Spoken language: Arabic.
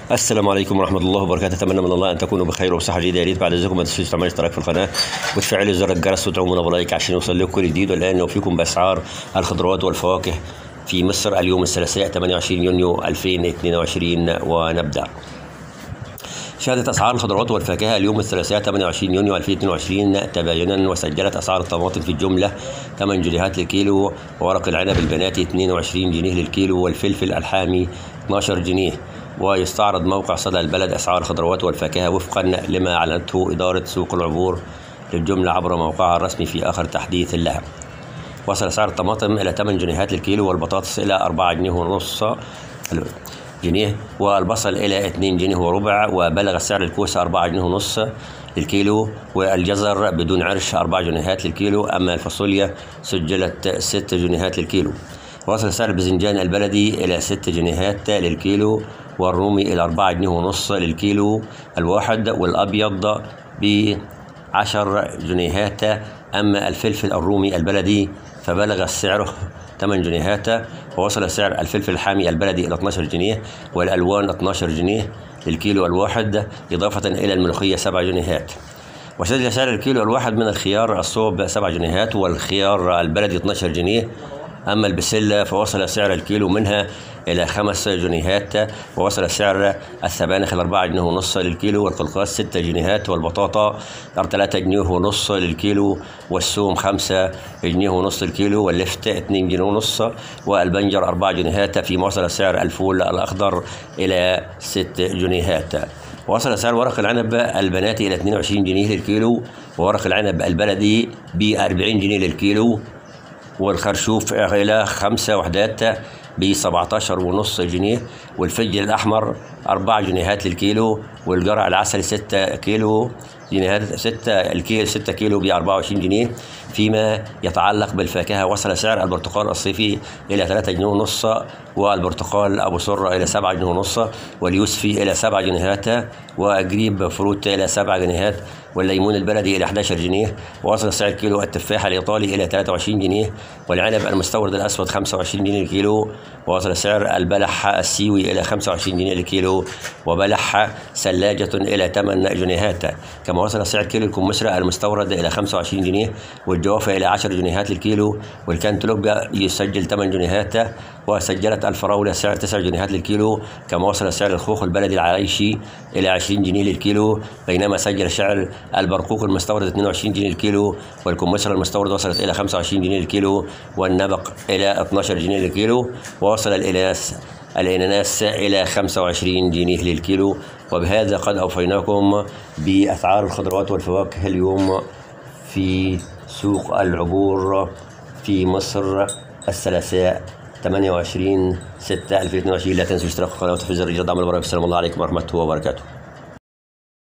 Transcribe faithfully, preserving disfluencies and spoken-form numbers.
السلام عليكم ورحمة الله وبركاته. أتمنى من الله أن تكونوا بخير وبصحة جيدة. يا ريت بعد إذنكم ما تنسوش تعملوا اشتراك في القناة وتفعلوا زر الجرس وتعملوا بلايك عشان يوصل لكم كل جديد. والآن نوفيكم بأسعار الخضروات والفواكه في مصر اليوم الثلاثاء ثمانية وعشرين يونيو ألفين واثنين وعشرين، ونبدأ. شهدت أسعار الخضروات والفاكهة اليوم الثلاثاء ثمانية وعشرين يونيو ألفين واثنين وعشرين تباينا، وسجلت أسعار الطماطم في الجملة ثمانية جنيهات للكيلو، وورق العنب البناتي اثنين وعشرين جنيه للكيلو، والفلفل الحامي اثناشر جنيه. ويستعرض موقع صدى البلد أسعار الخضروات والفاكهة وفقا لما أعلنته إدارة سوق العبور للجملة عبر موقعها الرسمي في آخر تحديث لها. وصل سعر الطماطم إلى ثمانية جنيهات للكيلو، والبطاطس إلى أربعة جنيه ونص جنيه، والبصل إلى اثنين جنيه وربع، وبلغ سعر الكوسة أربعة جنيه ونص للكيلو، والجزر بدون عرش أربعة جنيهات للكيلو. أما الفاصوليا سجلت ستة جنيهات للكيلو. وصل سعر الباذنجان البلدي إلى ستة جنيهات للكيلو، والرومي إلى أربعة جنيه ونص للكيلو الواحد، والأبيض بعشر جنيهات. أما الفلفل الرومي البلدي فبلغ السعر ثمانية جنيهات، ووصل سعر الفلفل الحامي البلدي إلى اثناشر جنيه، والألوان اثناشر جنيه للكيلو الواحد، إضافة إلى الملوخية سبعة جنيهات. وسجل سعر الكيلو الواحد من الخيار الصوب سبعة جنيهات، والخيار البلدي اثناشر جنيه. أما البسلة فوصل سعر الكيلو منها إلى خمس جنيهات، ووصل سعر السبانخ إلى أربعة جنيه ونص للكيلو، والقلقاس ستة جنيهات، والبطاطا ثلاثة جنيه ونص للكيلو، والثوم خمسة جنيه ونص للكيلو، واللفت اثنين جنيه ونص، والبنجر أربعة جنيهات، فيما وصل سعر الفول الأخضر إلى ستة جنيهات. وصل سعر ورق العنب البناتي إلى اثنين وعشرين جنيه للكيلو، وورق العنب البلدي ب أربعين جنيه للكيلو، والخرشوف إلى خمسة وحدات ب سبعة عشر ونص جنيه، والفجل الأحمر أربعة جنيهات للكيلو، والجرع العسل ستة كيلو جنيهات ستة الكيلو ستة كيلو ب أربعة وعشرين جنيه. فيما يتعلق بالفاكهة وصل سعر البرتقال الصيفي إلى ثلاثة جنيه ونص، والبرتقال أبو سرة إلى سبعة جنيه ونص، واليوسفي إلى سبعة جنيهات، وجريب فروت إلى سبعة جنيهات، والليمون البلدي إلى أحد عشر جنيه. ووصل سعر كيلو التفاح الإيطالي إلى ثلاثة وعشرين جنيه، والعنب المستورد الأسود خمسة وعشرين جنيه للكيلو. ووصل سعر البلح السيوي إلى خمسة وعشرين جنيه للكيلو، وبلح ثلاجة إلى ثمانية جنيهات. كما وصل سعر كيلو الكمثرى المستورد إلى خمسة وعشرين جنيه، والجوافة إلى عشر جنيهات للكيلو، والكنتالوب يسجل ثمانية جنيهات. وسجلت الفراولة سعر تسعة جنيهات للكيلو. كما وصل سعر الخوخ البلدي العريشي إلى عشرين جنيه للكيلو، بينما سجل سعر البرقوق المستورد اثنين وعشرين جنيه للكيلو، والكمثرى المستورد وصلت إلى خمسة وعشرين جنيه للكيلو، والنبق إلى اثناشر جنيه للكيلو. ووصل الإناناس الإناناس إلى خمسة وعشرين جنيه للكيلو. وبهذا قد أوفيناكم بأسعار الخضروات والفواكه اليوم في سوق العبور في مصر الثلاثاء ثمانية وعشرين ستة ألفين واثنين وعشرين. لا تنسوا اشتراك القناة وتفعيل زر الجرس. السلام الله عليكم ورحمة الله وبركاته.